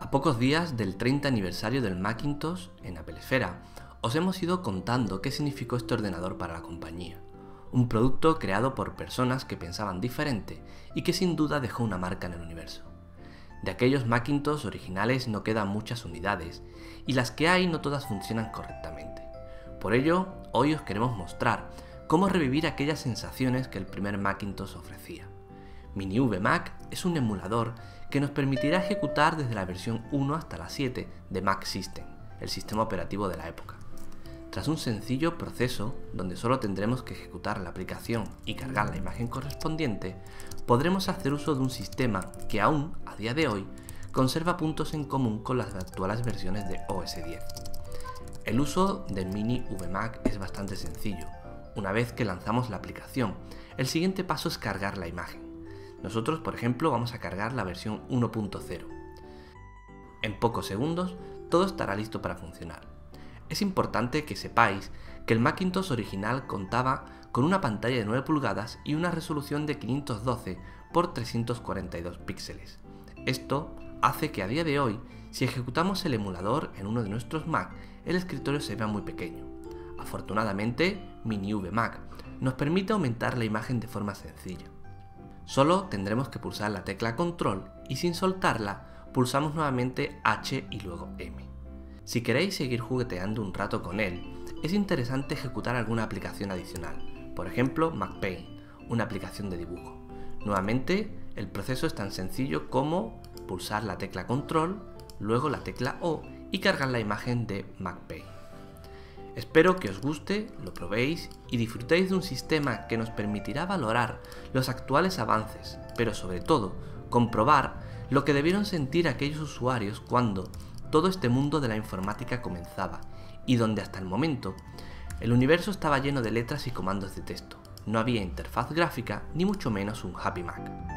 A pocos días del 30 aniversario del Macintosh en Apple Esfera, os hemos ido contando qué significó este ordenador para la compañía. Un producto creado por personas que pensaban diferente y que sin duda dejó una marca en el universo. De aquellos Macintosh originales no quedan muchas unidades, y las que hay no todas funcionan correctamente. Por ello, hoy os queremos mostrar cómo revivir aquellas sensaciones que el primer Macintosh ofrecía. MiniVMac es un emulador que nos permitirá ejecutar desde la versión 1 hasta la 7 de Mac System, el sistema operativo de la época. Tras un sencillo proceso, donde solo tendremos que ejecutar la aplicación y cargar la imagen correspondiente, podremos hacer uso de un sistema que aún, a día de hoy, conserva puntos en común con las actuales versiones de OS X. El uso del MiniVMac es bastante sencillo. Una vez que lanzamos la aplicación, el siguiente paso es cargar la imagen. Nosotros, por ejemplo, vamos a cargar la versión 1.0. En pocos segundos, todo estará listo para funcionar. Es importante que sepáis que el Macintosh original contaba con una pantalla de 9 pulgadas y una resolución de 512 x 342 píxeles. Esto hace que a día de hoy, si ejecutamos el emulador en uno de nuestros Mac, el escritorio se vea muy pequeño. Afortunadamente, MiniVMac nos permite aumentar la imagen de forma sencilla. Solo tendremos que pulsar la tecla Control y sin soltarla, pulsamos nuevamente H y luego M. Si queréis seguir jugueteando un rato con él, es interesante ejecutar alguna aplicación adicional, por ejemplo MacPaint, una aplicación de dibujo. Nuevamente, el proceso es tan sencillo como pulsar la tecla Control, luego la tecla O y cargar la imagen de MacPaint. Espero que os guste, lo probéis y disfrutéis de un sistema que nos permitirá valorar los actuales avances, pero sobre todo, comprobar lo que debieron sentir aquellos usuarios cuando todo este mundo de la informática comenzaba y donde hasta el momento el universo estaba lleno de letras y comandos de texto. No había interfaz gráfica ni mucho menos un Happy Mac.